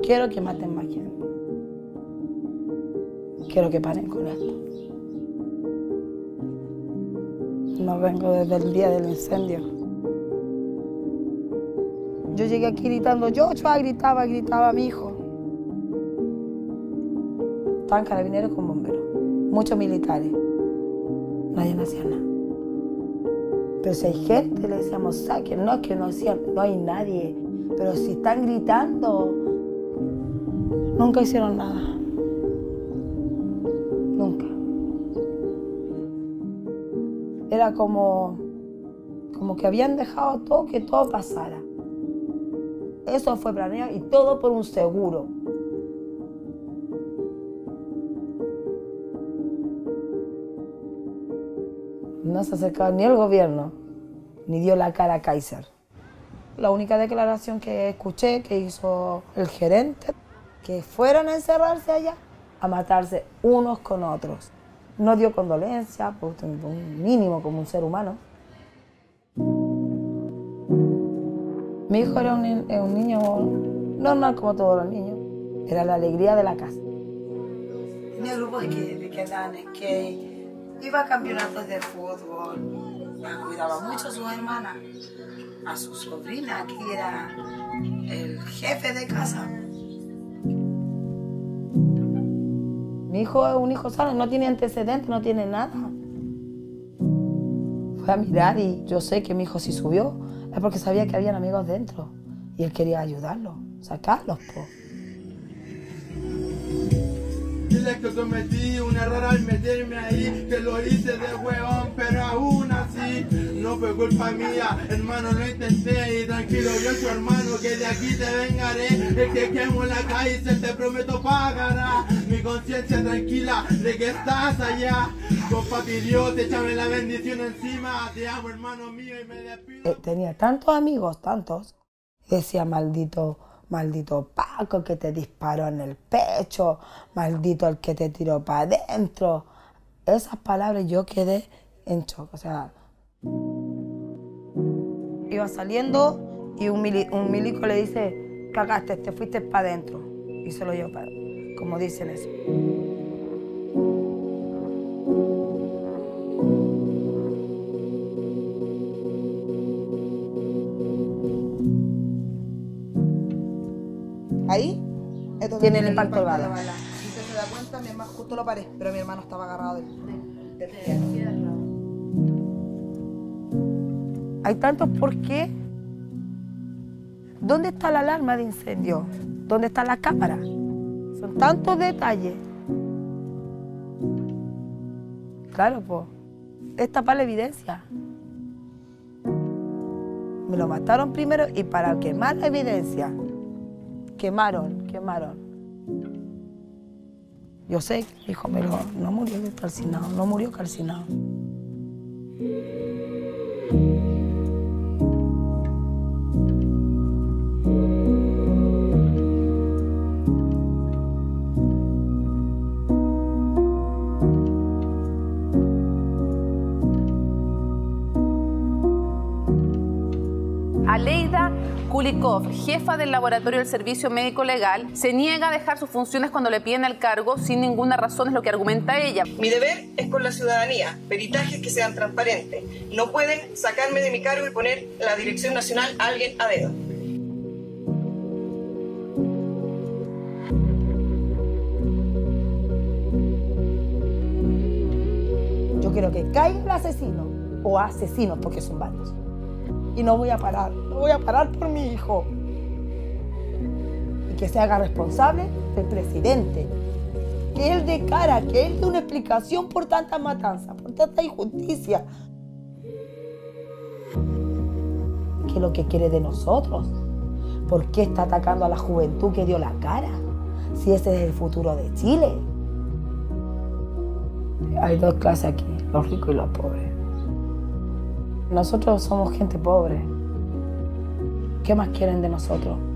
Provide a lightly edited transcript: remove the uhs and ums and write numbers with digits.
quiero que maten más gente. Quiero que paren con esto. No vengo desde el día del incendio. Yo llegué aquí gritando, Joshua, gritaba a mi hijo. Estaban carabineros con bomberos, muchos militares. Nadie me hacía nada. Pero si hay gente, le decíamos, saquen. No es que no hacían, no hay nadie. Pero si están gritando, nunca hicieron nada. Nunca. Era como que habían dejado todo, que todo pasara. Eso fue planeado y todo por un seguro. No se acercaba ni el gobierno, ni dio la cara a Kaiser. La única declaración que escuché que hizo el gerente, que fueran a encerrarse allá, a matarse unos con otros. No dio condolencia, pues, un mínimo como un ser humano. Mi hijo era un niño normal como todos los niños. Era la alegría de la casa. Tenía grupos de que andaban en skate. Iba a campeonatos de fútbol, cuidaba mucho a sus hermanas, a su sobrina, que era el jefe de casa. Mi hijo es un hijo sano, no tiene antecedentes, no tiene nada. Fue a mirar y yo sé que mi hijo sí subió, es porque sabía que habían amigos dentro y él quería ayudarlos, sacarlos, po. Dile que cometí un error al meterme ahí, que lo hice de huevón, pero aún así no fue culpa mía, hermano, lo intenté y tranquilo, yo soy hermano, que de aquí te vengaré, el que quemo la calle se te prometo pagará, mi conciencia tranquila de que estás allá, con papi Dios, échame la bendición encima, te amo hermano mío y me despido. Tenía tantos amigos, tantos, decía maldito Paco que te disparó en el pecho, maldito el que te tiró para adentro. Esas palabras yo quedé en shock, o sea. Iba saliendo y un milico le dice, cagaste, te fuiste para adentro. Y se lo llevó para adentro, como dicen eso. Ahí tiene el impacto de bala. Si usted se da cuenta, mi hermano justo lo paré, pero mi hermano estaba agarrado del fierro. Hay tantos por qué. ¿Dónde está la alarma de incendio? ¿Dónde está la cámara? Son tantos detalles. Claro, pues, es tapar la evidencia. Me lo mataron primero y para quemar la evidencia. Quemaron. Yo sé que mi hijo no murió calcinado, no murió calcinado. Aleida Kulikov, jefa del laboratorio del Servicio Médico Legal, se niega a dejar sus funciones cuando le piden el cargo sin ninguna razón, es lo que argumenta ella. Mi deber es con la ciudadanía, peritajes que sean transparentes. No pueden sacarme de mi cargo y poner la Dirección Nacional a alguien a dedo. Yo quiero que caiga el asesino o asesinos, porque son varios. Y no voy a parar por mi hijo. Y que se haga responsable del presidente. Que él dé cara, que él dé una explicación por tanta matanza, por tanta injusticia. ¿Qué es lo que quiere de nosotros? ¿Por qué está atacando a la juventud que dio la cara? Si ese es el futuro de Chile. Hay dos clases aquí, los ricos y los pobres. Nosotros somos gente pobre. ¿Qué más quieren de nosotros?